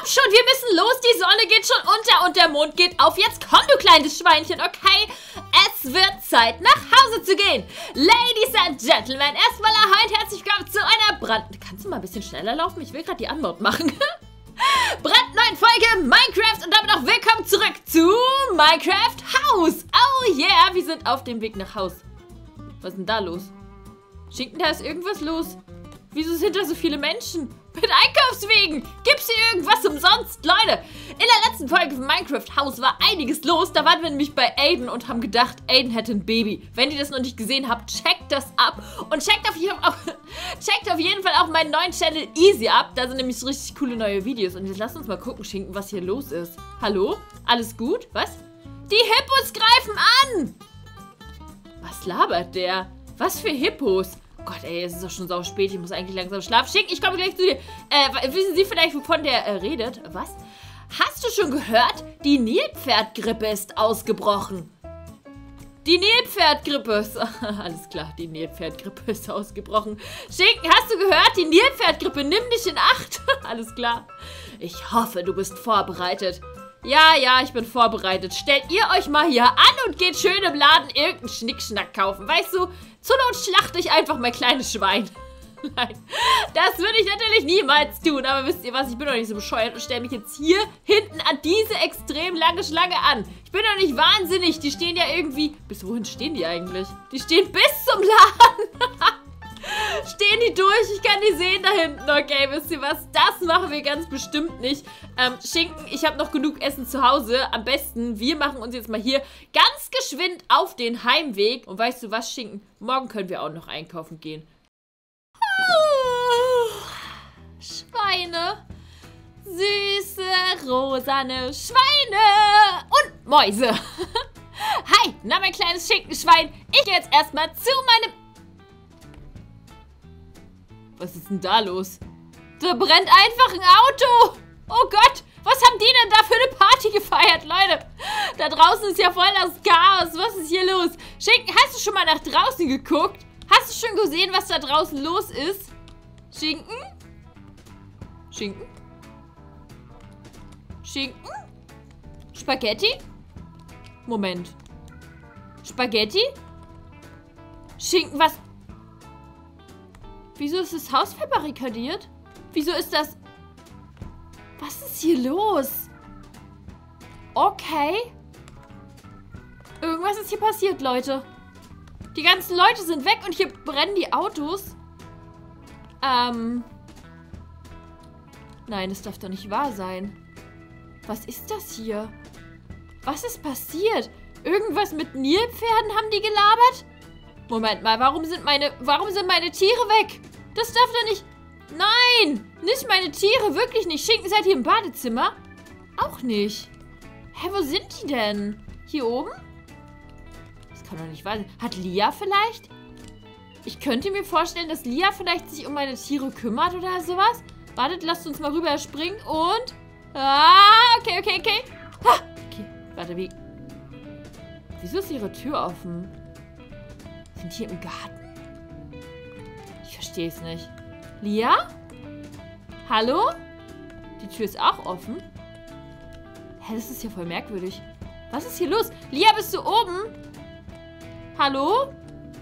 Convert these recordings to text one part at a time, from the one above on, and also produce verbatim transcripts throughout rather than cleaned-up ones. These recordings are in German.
komm schon, wir müssen los. Die Sonne geht schon unter und der Mond geht auf. Jetzt komm, du kleines Schweinchen, okay? Es wird Zeit, nach Hause zu gehen. Ladies and Gentlemen, erstmal ahoi und herzlich willkommen zu einer Brand... Kannst du mal ein bisschen schneller laufen? Ich will gerade die Anmod machen. Brandneuen Folge Minecraft und damit auch willkommen zurück zu Minecraft Haus. Oh yeah, wir sind auf dem Weg nach Haus. Was ist denn da los? Schinken, da ist irgendwas los. Wieso sind da so viele Menschen? Mit Einkaufswegen! Gibt's hier irgendwas umsonst? Leute, in der letzten Folge von Minecraft Haus war einiges los. Da waren wir nämlich bei Aiden und haben gedacht, Aiden hätte ein Baby. Wenn ihr das noch nicht gesehen habt, checkt das ab. Und checkt auf jeden Fall auch, checkt auf jeden Fall auch meinen neuen Channel Easy ab. Da sind nämlich so richtig coole neue Videos. Und jetzt lasst uns mal gucken, Schinken, was hier los ist. Hallo? Alles gut? Was? Die Hippos greifen an! Was labert der? Was für Hippos? Gott, ey, es ist doch schon sau spät. Ich muss eigentlich langsam schlafen. Schick, ich komme gleich zu dir. Äh, wissen Sie vielleicht, wovon der äh, redet? Was? Hast du schon gehört? Die Nilpferdgrippe ist ausgebrochen. Die Nilpferdgrippe ist... Alles klar, die Nilpferdgrippe ist ausgebrochen. Schinken, hast du gehört? Die Nilpferdgrippe, nimm dich in Acht. Alles klar. Ich hoffe, du bist vorbereitet. Ja, ja, ich bin vorbereitet. Stellt ihr euch mal hier an und geht schön im Laden irgendeinen Schnickschnack kaufen. Weißt du, zur Not schlachte ich einfach mein kleines Schwein. Nein, das würde ich natürlich niemals tun. Aber wisst ihr was, ich bin doch nicht so bescheuert und stelle mich jetzt hier hinten an diese extrem lange Schlange an. Ich bin doch nicht wahnsinnig. Die stehen ja irgendwie... Bis wohin stehen die eigentlich? Die stehen bis zum Laden. Stehen die durch? Ich kann die sehen da hinten. Okay, wisst ihr was? Das machen wir ganz bestimmt nicht. Ähm, Schinken, ich habe noch genug Essen zu Hause. Am besten, wir machen uns jetzt mal hier ganz geschwind auf den Heimweg. Und weißt du was, Schinken? Morgen können wir auch noch einkaufen gehen. Oh, Schweine. Süße, rosane Schweine. Und Mäuse. Hi, na mein kleines Schinkenschwein. Ich gehe jetzt erstmal zu meinem... Was ist denn da los? Da brennt einfach ein Auto. Oh Gott, was haben die denn da für eine Party gefeiert, Leute? Da draußen ist ja voll das Chaos. Was ist hier los? Schinken, hast du schon mal nach draußen geguckt? Hast du schon gesehen, was da draußen los ist? Schinken? Schinken? Schinken? Spaghetti? Moment. Spaghetti? Schinken, was... Wieso ist das Haus verbarrikadiert? Wieso ist das... Was ist hier los? Okay. Irgendwas ist hier passiert, Leute. Die ganzen Leute sind weg und hier brennen die Autos. Ähm... Nein, das darf doch nicht wahr sein. Was ist das hier? Was ist passiert? Irgendwas mit Nilpferden haben die gelabert? Moment mal, warum sind meine, warum sind meine Tiere weg? Das darf doch nicht... Nein, nicht meine Tiere, wirklich nicht. Schinken, seid ihr im Badezimmer? Auch nicht. Hä, wo sind die denn? Hier oben? Das kann doch nicht wahr sein. Hat Lia vielleicht? Ich könnte mir vorstellen, dass Lia vielleicht sich um meine Tiere kümmert oder sowas. Wartet, lasst uns mal rüber springen und... Ah, okay, okay, okay. Ah, okay, warte, wie... Wieso ist ihre Tür offen? Sind hier im Garten? Ich verstehe es nicht. Lia? Hallo? Die Tür ist auch offen. Hä, das ist ja voll merkwürdig. Was ist hier los? Lia, bist du oben? Hallo?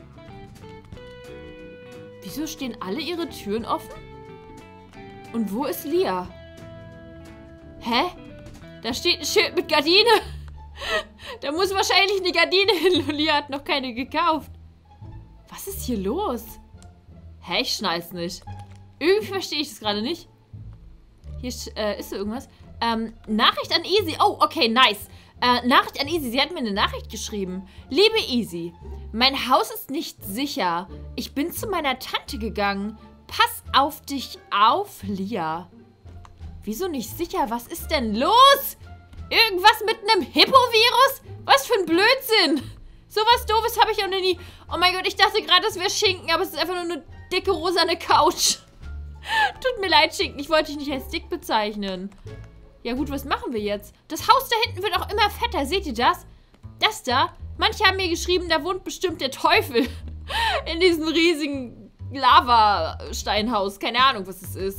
Wieso stehen alle ihre Türen offen? Und wo ist Lia? Hä? Da steht ein Schild mit Gardine. Da muss wahrscheinlich eine Gardine hin. Lia hat noch keine gekauft. Was ist hier los? Hä, ich schnall's nicht. Irgendwie verstehe ich das gerade nicht. Hier äh, ist so irgendwas. Ähm, Nachricht an Easy. Oh, okay, nice. Äh, Nachricht an Easy. Sie hat mir eine Nachricht geschrieben. Liebe Easy, mein Haus ist nicht sicher. Ich bin zu meiner Tante gegangen. Pass auf dich auf, Lia. Wieso nicht sicher? Was ist denn los? Irgendwas mit einem Hippo-Virus? Was für ein Blödsinn. Sowas Doofes habe ich auch noch nie... Oh mein Gott, ich dachte gerade, das wäre Schinken, aber es ist einfach nur eine dicke, rosane Couch. Tut mir leid, Schinken, ich wollte dich nicht als dick bezeichnen. Ja gut, was machen wir jetzt? Das Haus da hinten wird auch immer fetter, seht ihr das? Das da? Manche haben mir geschrieben, da wohnt bestimmt der Teufel. In diesem riesigen Lavasteinhaus. Keine Ahnung, was es ist.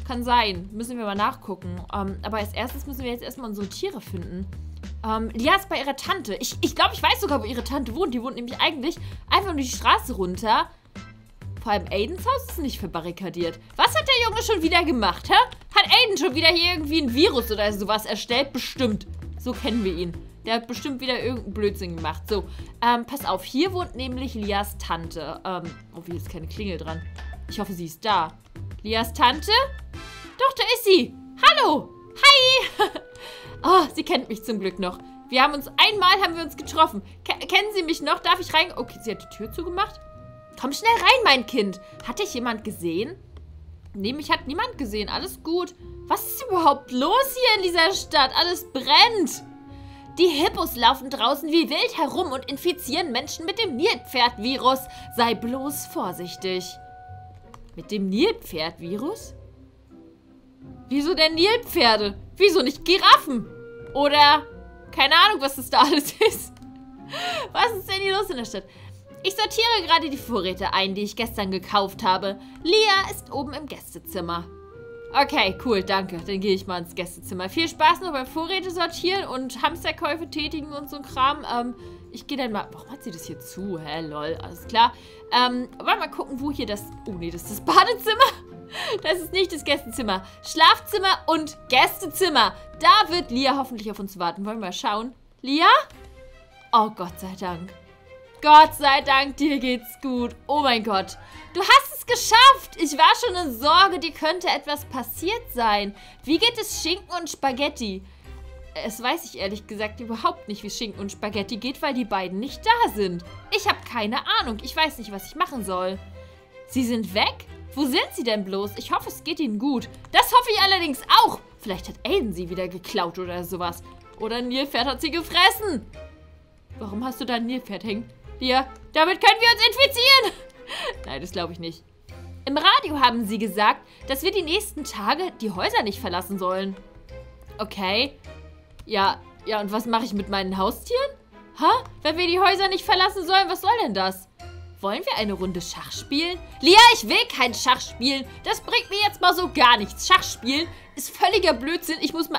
Kann sein. Müssen wir mal nachgucken. Ähm, aber als erstes müssen wir jetzt erstmal unsere Tiere finden. Ähm, Lia ist bei ihrer Tante. Ich, ich glaube, ich weiß sogar, wo ihre Tante wohnt. Die wohnt nämlich eigentlich einfach nur die Straße runter. Vor allem Aidens Haus ist nicht verbarrikadiert. Was hat der Junge schon wieder gemacht, hä? Hat Aiden schon wieder hier irgendwie ein Virus oder sowas erstellt? Bestimmt. So kennen wir ihn. Der hat bestimmt wieder irgendeinen Blödsinn gemacht. So, ähm, pass auf. Hier wohnt nämlich Lias Tante. Ähm, oh, hier ist keine Klingel dran. Ich hoffe, sie ist da. Lias Tante? Doch, da ist sie. Hallo. Hi. Oh, sie kennt mich zum Glück noch. Wir haben uns, einmal haben wir uns getroffen. Ke- kennen Sie mich noch? Darf ich rein? Okay, sie hat die Tür zugemacht. Komm schnell rein, mein Kind. Hat dich jemand gesehen? Nee, mich hat niemand gesehen. Alles gut. Was ist überhaupt los hier in dieser Stadt? Alles brennt. Die Hippos laufen draußen wie wild herum und infizieren Menschen mit dem Nilpferd-Virus. Sei bloß vorsichtig. Mit dem Nilpferd-Virus? Wieso denn Nilpferde? Wieso nicht Giraffen? Oder, keine Ahnung, was das da alles ist. Was ist denn hier los in der Stadt? Ich sortiere gerade die Vorräte ein, die ich gestern gekauft habe. Lia ist oben im Gästezimmer. Okay, cool, danke. Dann gehe ich mal ins Gästezimmer. Viel Spaß noch beim Vorräte sortieren und Hamsterkäufe tätigen und so ein Kram. Ähm, ich gehe dann mal... Warum hat sie das hier zu? Hä, lol, alles klar. Ähm, wollen wir mal gucken, wo hier das... Oh, nee, das ist das Badezimmer. Das ist nicht das Gästezimmer. Schlafzimmer und Gästezimmer. Da wird Lia hoffentlich auf uns warten. Wollen wir mal schauen? Lia? Oh, Gott sei Dank. Gott sei Dank, dir geht's gut. Oh mein Gott. Du hast es geschafft. Ich war schon in Sorge, dir könnte etwas passiert sein. Wie geht es Schinken und Spaghetti? Es weiß ich ehrlich gesagt überhaupt nicht, wie Schinken und Spaghetti geht, weil die beiden nicht da sind. Ich habe keine Ahnung. Ich weiß nicht, was ich machen soll. Sie sind weg? Wo sind sie denn bloß? Ich hoffe, es geht ihnen gut. Das hoffe ich allerdings auch. Vielleicht hat Aiden sie wieder geklaut oder sowas. Oder ein Nilpferd hat sie gefressen. Warum hast du da ein Nilpferd hängen? Hier, damit können wir uns infizieren. Nein, das glaube ich nicht. Im Radio haben sie gesagt, dass wir die nächsten Tage die Häuser nicht verlassen sollen. Okay. Ja, ja, und was mache ich mit meinen Haustieren? Ha? Wenn wir die Häuser nicht verlassen sollen, was soll denn das? Wollen wir eine Runde Schach spielen? Lia, ich will kein Schach spielen. Das bringt mir jetzt mal so gar nichts. Schach spielen ist völliger Blödsinn. Ich muss mal...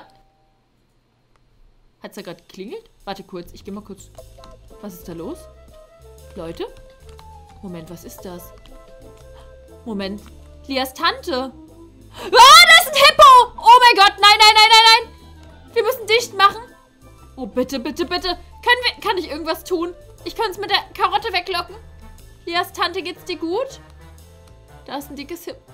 Hat's da gerade geklingelt? Warte kurz, ich gehe mal kurz... Was ist da los? Leute? Moment, was ist das? Moment. Lias Tante. Ah, da ist ein Hippo! Oh mein Gott, nein, nein, nein, nein, nein. Wir müssen dicht machen. Oh, bitte, bitte, bitte. Können wir, kann ich irgendwas tun? Ich kann es mit der Karotte weglocken. Lias Tante, geht's dir gut? Da ist ein dickes Hippo.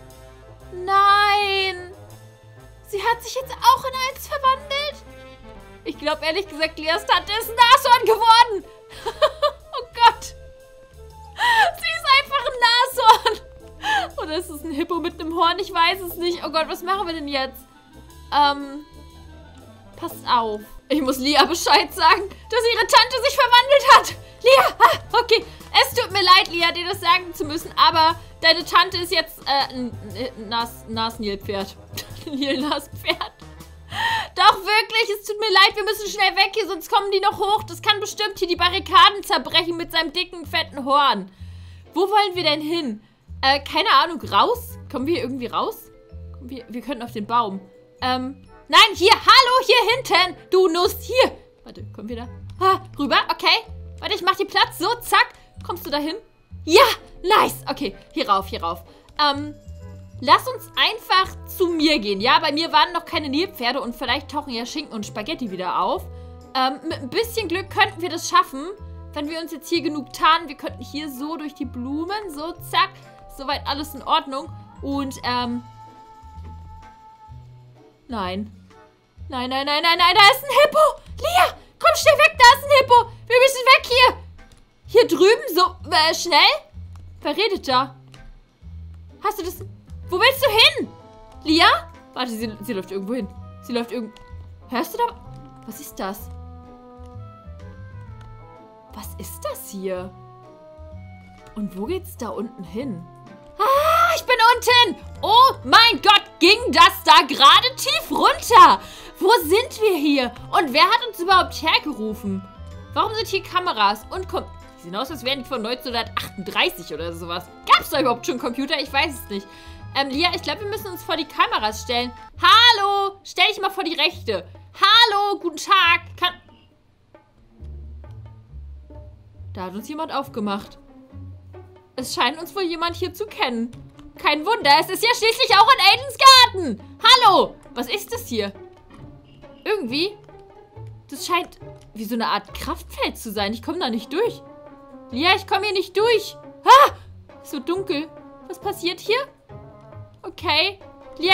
Nein. Sie hat sich jetzt auch in eins verwandelt. Ich glaube ehrlich gesagt, Lias Tante ist ein Nashorn geworden. Oh Gott. Sie ist einfach ein Nashorn. Oder ist es ein Hippo mit einem Horn? Ich weiß es nicht. Oh Gott, was machen wir denn jetzt? Ähm, passt auf. Ich muss Lia Bescheid sagen, dass ihre Tante sich verwandelt hat. Lia, ah, okay. Es tut mir leid, Lia, dir das sagen zu müssen, aber deine Tante ist jetzt äh, ein Nas, Nas-Nilpferd. Nilnaspferd. Doch, wirklich, es tut mir leid, wir müssen schnell weg hier, sonst kommen die noch hoch. Das kann bestimmt hier die Barrikaden zerbrechen mit seinem dicken, fetten Horn. Wo wollen wir denn hin? Äh, keine Ahnung, raus? Kommen wir hier irgendwie raus? Wir, wir könnten auf den Baum. Ähm, nein, hier, hallo, hier hinten. Du Nuss, hier. Warte, kommen wir da? Ah, rüber, okay. Warte, ich mach dir Platz, so, zack. Kommst du da hin? Ja, nice. Okay, hier rauf, hier rauf. Ähm... Lass uns einfach zu mir gehen. Ja, bei mir waren noch keine Nilpferde und vielleicht tauchen ja Schinken und Spaghetti wieder auf. Ähm, mit ein bisschen Glück könnten wir das schaffen, wenn wir uns jetzt hier genug tarnen. Wir könnten hier so durch die Blumen, so, zack. Soweit alles in Ordnung. Und, ähm... Nein. Nein, nein, nein, nein, nein, da ist ein Hippo. Lia, komm schnell weg, da ist ein Hippo. Wir müssen weg hier. Hier drüben, so, äh, schnell. Wer redet da? Hast du das... Wo willst du hin? Lia? Warte, sie, sie läuft irgendwo hin. Sie läuft irgendwo... Hörst du da... Was ist das? Was ist das hier? Und wo geht's da unten hin? Ah, ich bin unten! Oh mein Gott, ging das da gerade tief runter? Wo sind wir hier? Und wer hat uns überhaupt hergerufen? Warum sind hier Kameras? Und komm... Die sehen aus, als wären die von neunzehnhundertachtunddreißig oder sowas. Gab es da überhaupt schon Computer? Ich weiß es nicht. Ähm, Lia, ich glaube, wir müssen uns vor die Kameras stellen. Hallo, stell dich mal vor die rechte. Hallo, guten Tag. Kann... Da hat uns jemand aufgemacht. Es scheint uns wohl jemand hier zu kennen. Kein Wunder, es ist ja schließlich auch in Aidens Garten. Hallo, was ist das hier? Irgendwie, das scheint wie so eine Art Kraftfeld zu sein. Ich komme da nicht durch. Lia, ich komme hier nicht durch. Ah, so dunkel. Was passiert hier? Okay. Lia.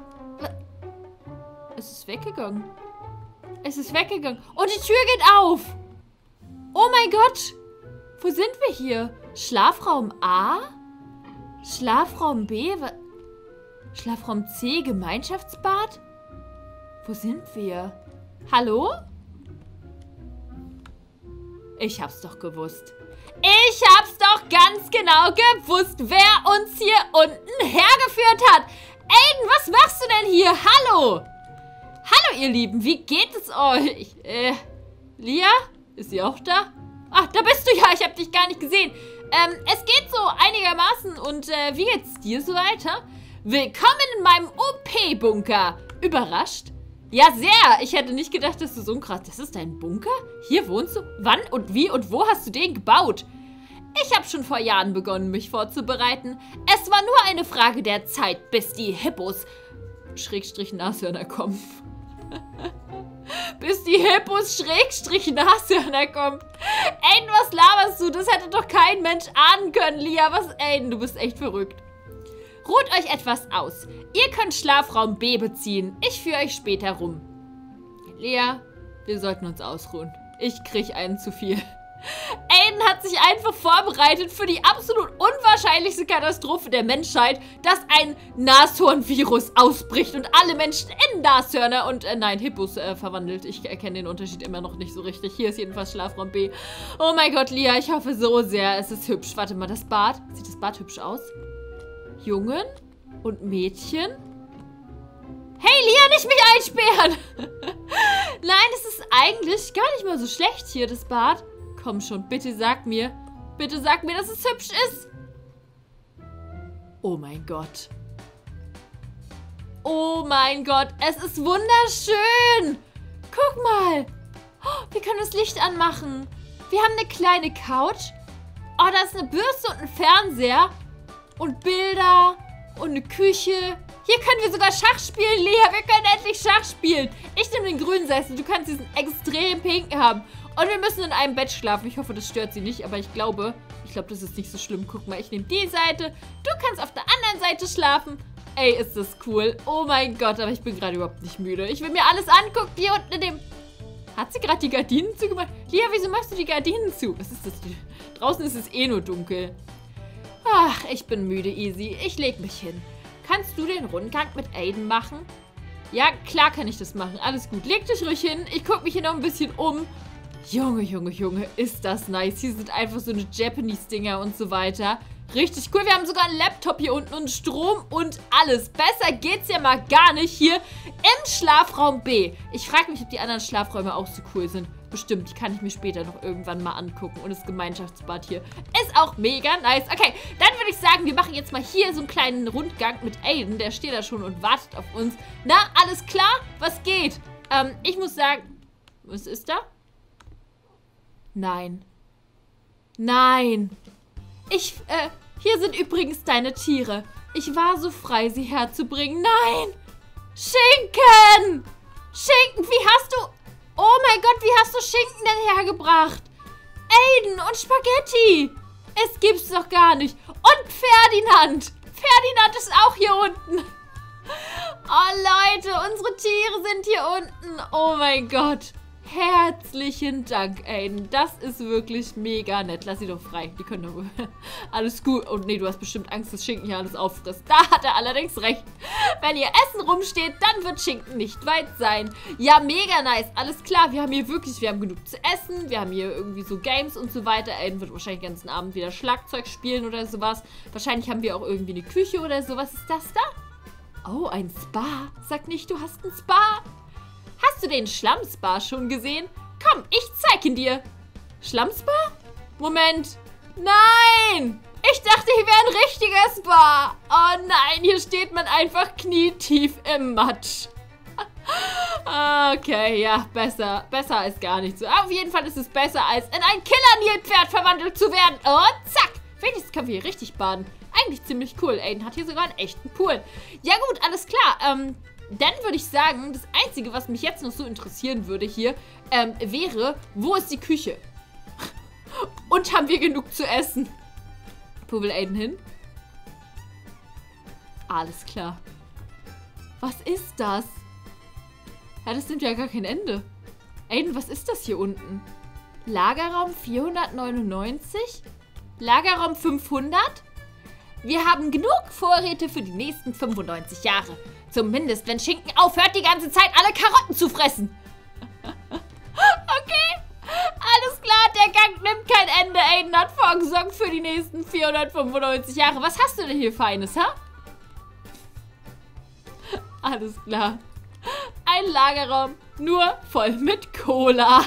Es ist weggegangen. Es ist weggegangen. Oh, die Tür geht auf. Oh mein Gott. Wo sind wir hier? Schlafraum A? Schlafraum B? Schlafraum C? Gemeinschaftsbad? Wo sind wir? Hallo? Ich hab's doch gewusst. Ich hab's doch ganz genau gewusst, wer uns hier unten hergeführt hat. Aiden, was machst du denn hier? Hallo. Hallo, ihr Lieben. Wie geht es euch? Äh, Lia? Ist sie auch da? Ach, da bist du ja. Ich hab dich gar nicht gesehen. Ähm, es geht so einigermaßen. Und, äh, wie geht's dir so weiter? Willkommen in meinem O P-Bunker. Überrascht? Ja, sehr. Ich hätte nicht gedacht, dass du so ein krass... Das ist dein Bunker? Hier wohnst du? Wann und wie und wo hast du den gebaut? Ich habe schon vor Jahren begonnen, mich vorzubereiten. Es war nur eine Frage der Zeit, bis die Hippos... Schrägstrich Nashörner kommen. Bis die Hippos Schrägstrich Nashörner kommen. Aiden, was laberst du? Das hätte doch kein Mensch ahnen können, Lia. Was, Aiden, du bist echt verrückt. Ruht euch etwas aus. Ihr könnt Schlafraum B beziehen. Ich führe euch später rum. Lea, wir sollten uns ausruhen. Ich krieg einen zu viel. Aiden hat sich einfach vorbereitet für die absolut unwahrscheinlichste Katastrophe der Menschheit, dass ein Nashornvirus ausbricht und alle Menschen in Nashörner und, äh, nein, Hippos äh, verwandelt. Ich erkenne den Unterschied immer noch nicht so richtig. Hier ist jedenfalls Schlafraum B. Oh mein Gott, Lia, ich hoffe so sehr, es ist hübsch. Warte mal, das Bad. Sieht das Bad hübsch aus? Jungen und Mädchen? Hey, Lia, nicht mich einsperren! Nein, es ist eigentlich gar nicht mal so schlecht hier, das Bad. Komm schon, bitte sag mir, bitte sag mir, dass es hübsch ist. Oh mein Gott. Oh mein Gott, es ist wunderschön. Guck mal. Oh, wir können das Licht anmachen. Wir haben eine kleine Couch. Oh, da ist eine Bürste und ein Fernseher. Und Bilder und eine Küche. Hier können wir sogar Schach spielen, Lea. Wir können endlich Schach spielen. Ich nehme den grünen Sessel. Du kannst diesen extrem pinken haben. Und wir müssen in einem Bett schlafen. Ich hoffe, das stört sie nicht. Aber ich glaube, ich glaube, das ist nicht so schlimm. Guck mal, ich nehme die Seite. Du kannst auf der anderen Seite schlafen. Ey, ist das cool. Oh mein Gott, aber ich bin gerade überhaupt nicht müde. Ich will mir alles angucken. Hier unten in dem... Hat sie gerade die Gardinen zugemacht? Lea, wieso machst du die Gardinen zu? Was ist das? Draußen ist es eh nur dunkel. Ach, ich bin müde, Easy. Ich leg mich hin. Kannst du den Rundgang mit Aiden machen? Ja, klar kann ich das machen. Alles gut. Leg dich ruhig hin. Ich gucke mich hier noch ein bisschen um. Junge, Junge, Junge, ist das nice. Hier sind einfach so eine Japanese-Dinger und so weiter. Richtig cool. Wir haben sogar einen Laptop hier unten und Strom und alles. Besser geht's ja mal gar nicht hier im Schlafraum B. Ich frage mich, ob die anderen Schlafräume auch so cool sind. Bestimmt, die kann ich mir später noch irgendwann mal angucken. Und das Gemeinschaftsbad hier ist auch mega nice. Okay, dann würde ich sagen, wir machen jetzt mal hier so einen kleinen Rundgang mit Aiden. Der steht da schon und wartet auf uns. Na, alles klar? Was geht? Ähm, ich muss sagen... Was ist da? Nein. Nein. Ich, äh, hier sind übrigens deine Tiere. Ich war so frei, sie herzubringen. Nein! Schinken! Schinken, wie hast du... Oh mein Gott, wie hast du Schinken denn hergebracht? Aiden und Spaghetti. Es gibt's doch gar nicht. Und Ferdinand. Ferdinand ist auch hier unten. Oh Leute, unsere Tiere sind hier unten. Oh mein Gott. Herzlichen Dank, Aiden. Das ist wirklich mega nett. Lass sie doch frei. Die können doch... Alles gut. Und nee, du hast bestimmt Angst, dass Schinken hier alles auffrisst. Da hat er allerdings recht. Wenn hier Essen rumsteht, dann wird Schinken nicht weit sein. Ja, mega nice. Alles klar. Wir haben hier wirklich... Wir haben genug zu essen. Wir haben hier irgendwie so Games und so weiter. Aiden wird wahrscheinlich den ganzen Abend wieder Schlagzeug spielen oder sowas. Wahrscheinlich haben wir auch irgendwie eine Küche oder so. Was ist das da? Oh, ein Spa. Sag nicht, du hast ein Spa. Hast du den Schlammspa schon gesehen? Komm, ich zeig ihn dir. Schlammspa? Moment. Nein! Ich Ich dachte, hier wäre ein richtiges Bar. Oh nein, hier steht man einfach knietief im Matsch. Okay, ja, besser. Besser als gar nicht so. Auf jeden Fall ist es besser, als in ein Killer-Nilpferd verwandelt zu werden. Und zack. Wenigstens können wir hier richtig baden. Eigentlich ziemlich cool. Aiden hat hier sogar einen echten Pool. Ja gut, alles klar. Ähm, dann würde ich sagen, das Einzige, was mich jetzt noch so interessieren würde hier, ähm, wäre, wo ist die Küche? Und haben wir genug zu essen? Wo will Aiden hin? Alles klar. Was ist das? Ja, das nimmt ja gar kein Ende. Aiden, was ist das hier unten? Lagerraum vierhundertneunundneunzig? Lagerraum fünfhundert? Wir haben genug Vorräte für die nächsten fünfundneunzig Jahre. Zumindest, wenn Schinken aufhört, die ganze Zeit alle Karotten zu fressen. Okay, alles klar, der Gang nimmt kein Ende. Aiden hat vorgesorgt für die nächsten vierhundertfünfundneunzig Jahre. Was hast du denn hier Feines, ha? Alles klar. Ein Lagerraum, nur voll mit Cola.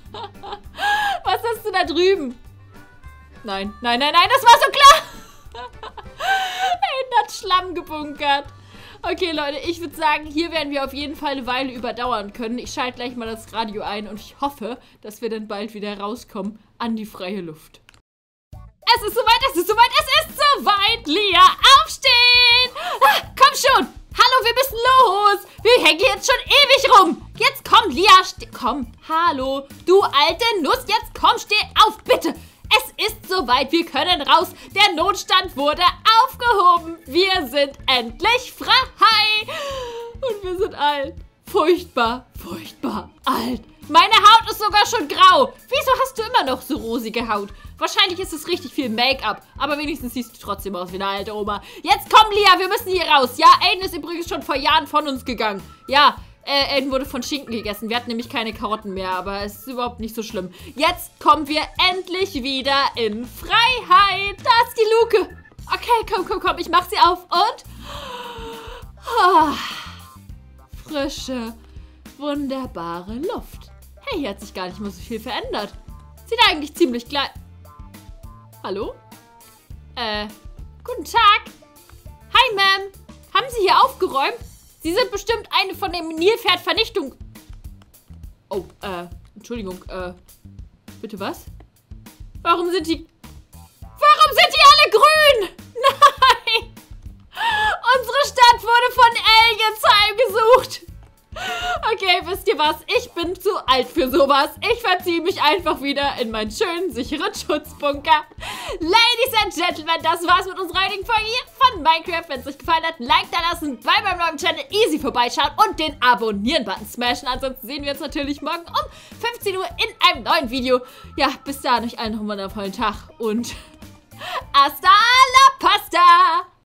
Was hast du da drüben? Nein, nein, nein, nein, das war so klar. Aiden hat Schlamm gebunkert. Okay, Leute, ich würde sagen, hier werden wir auf jeden Fall eine Weile überdauern können. Ich schalte gleich mal das Radio ein und ich hoffe, dass wir dann bald wieder rauskommen an die freie Luft. Es ist soweit, es ist soweit, es ist soweit. Lia, aufstehen! Ah, komm schon! Hallo, wir müssen los! Wir hängen jetzt schon ewig rum! Jetzt komm, Lia, steh, komm. Hallo, du alte Nuss, jetzt komm, steh auf, bitte! Es ist soweit, wir können raus. Der Notstand wurde aufgehoben. Wir sind endlich frei. Und wir sind alt. Furchtbar, furchtbar alt. Meine Haut ist sogar schon grau. Wieso hast du immer noch so rosige Haut? Wahrscheinlich ist es richtig viel Make-up. Aber wenigstens siehst du trotzdem aus wie eine alte Oma. Jetzt komm, Lia, wir müssen hier raus. Ja, Aiden ist übrigens schon vor Jahren von uns gegangen. Ja, Äh, Aiden wurde von Schinken gegessen. Wir hatten nämlich keine Karotten mehr, aber es ist überhaupt nicht so schlimm. Jetzt kommen wir endlich wieder in Freiheit. Da ist die Luke. Okay, komm, komm, komm. Ich mach sie auf und... Oh, frische, wunderbare Luft. Hey, hier hat sich gar nicht mal so viel verändert. Sieht eigentlich ziemlich gleich... Hallo? Äh, guten Tag. Hi, Ma'am. Haben Sie hier aufgeräumt? Sie sind bestimmt eine von dem Nilpferd-Vernichtung... Oh, äh, Entschuldigung, äh, bitte was? Warum sind die... Warum sind die alle grün? Nein! Unsere Stadt wurde von Aliens heimgesucht. Okay, wisst ihr was? Ich bin zu alt für sowas. Ich verziehe mich einfach wieder in meinen schönen, sicheren Schutzbunker. Ladies and Gentlemen, das war's mit unserer heutigen Folge hier von Minecraft. Wenn es euch gefallen hat, Like da lassen, bei meinem neuen Channel easy vorbeischauen und den Abonnieren-Button smashen. Ansonsten sehen wir uns natürlich morgen um fünfzehn Uhr in einem neuen Video. Ja, bis dahin euch allen noch einen wundervollen Tag und hasta la pasta!